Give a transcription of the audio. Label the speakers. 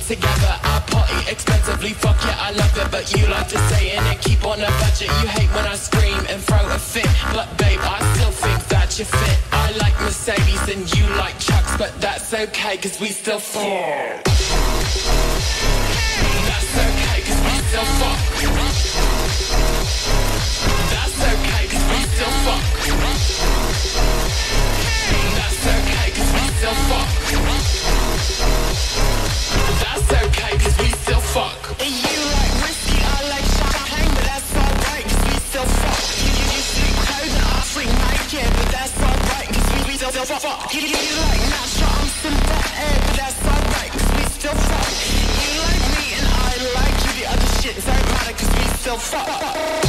Speaker 1: together. I party expensively, fuck yeah, I love it. But you like to stay in it, keep on a budget. You hate when I scream and throw a fit, but babe, I still think that you're fit. I like Mercedes and you like trucks, but that's okay, cause we still fuck. That's okay, cause we still fuck. That's okay, cause we still fuck. That's okay, cause we still fuck. That's okay, cause we still fuck. You like whiskey, I like champagne, but that's alright, cause we still fuck. You sleep clothes and I sleep naked, but that's alright, cause we still fuck. You like natural, I'm synthetic, but that's alright, cause we still fuck. You like me and I like you, the other shit don't matter, cause we still fuck.